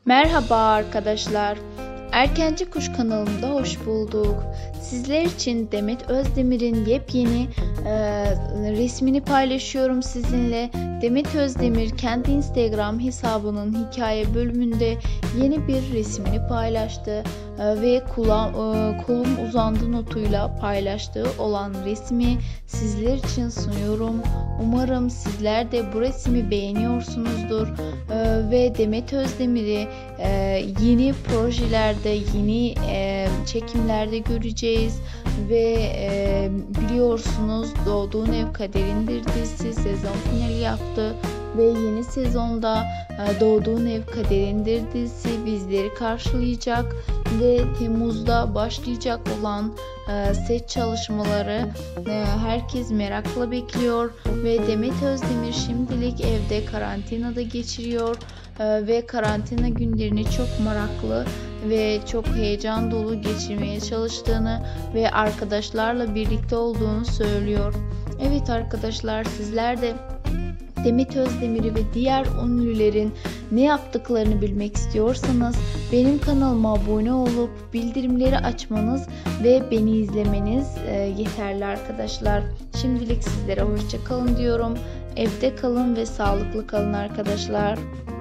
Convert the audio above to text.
Merhaba arkadaşlar. Erkenci Kuş kanalımda hoş bulduk. Sizler için Demet Özdemir'in yepyeni resmini paylaşıyorum sizinle. Demet Özdemir kendi Instagram hesabının hikaye bölümünde yeni bir resmini paylaştı ve kolum uzandı notuyla paylaştığı olan resmi sizler için sunuyorum. Umarım sizler de bu resmi beğeniyorsunuzdur ve Demet Özdemir'i yeni projelerde, yeni çekimlerde göreceğiz ve biliyorsunuz Doğduğun Ev Kaderindir dizisi sezon finali yaptı ve yeni sezonda Doğduğun Ev Kaderindir dizisi bizleri karşılayacak ve Temmuz'da başlayacak olan set çalışmaları herkes merakla bekliyor ve Demet Özdemir şimdilik evde karantinada geçiriyor ve karantina günlerini çok meraklı ve çok heyecan dolu geçirmeye çalıştığını ve arkadaşlarla birlikte olduğunu söylüyor. Evet arkadaşlar, sizler de Demet Özdemir'i ve diğer ünlülerin ne yaptıklarını bilmek istiyorsanız benim kanalıma abone olup bildirimleri açmanız ve beni izlemeniz yeterli arkadaşlar. Şimdilik sizlere hoşça kalın diyorum. Evde kalın ve sağlıklı kalın arkadaşlar.